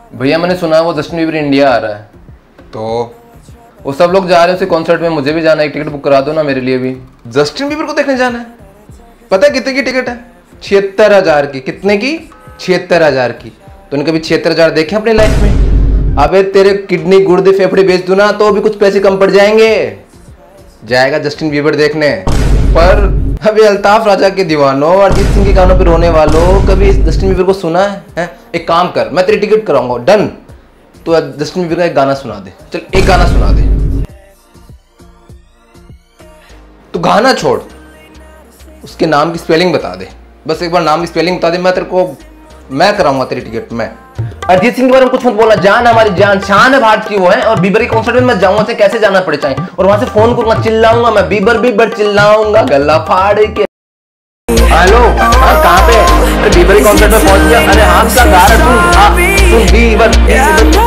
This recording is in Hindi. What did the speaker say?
भैया मैंने सुना वो जस्टिन बीबर इंडिया आ रहा है। तो वो सब लोग जा रहे हैं उसे कॉन्सर्ट में, मुझे भी जाना है, एक टिकट बुक करा दो ना मेरे लिए भी। जस्टिन बीबर को देखने जाना है? पता है कितने की टिकट है? 76,000 की। कितने की? 76,000 की। तूने कभी 76,000 देखे अपनी लाइफ में? अबे तेरे किडनी गुर्दे फेफड़े बेच दूं ना तो भी कुछ पैसे कम पड़ जाएंगे। जाएगा जस्टिन बीबर देखने। पर अभी अल्ताफ राजा के दीवानों, अरिजीत सिंह के गानों पे रोने वालों, कभी जस्टिन बीबर को सुना है? एक काम कर, मैं तेरी टिकट कराऊंगा, डन। तो जस्टिन बीबर का एक गाना सुना दे, चल एक गाना सुना दे। तू गाना छोड़, उसके नाम की स्पेलिंग बता दे, बस एक बार नाम की स्पेलिंग बता दे, मैं कराऊंगा तेरी टिकट। मैं अरिजीत सिंह के बारे में कुछ मत बोला, जान हमारी जान, शान है भारत की वो है। और बीबर के कॉन्सर्ट में मैं जाऊंगा, से कैसे जाना पड़े चाहे, और वहां से फोन करूंगा, चिल्लाऊंगा मैं, बीबर बीबर चिल्लाऊंगा गला फाड़ के। हेलो, हाँ कहाँ पे? अरे बीबर के कॉन्सर्ट में पहुंच गया। अरे हाँ क्या गा रहा तू? बीबर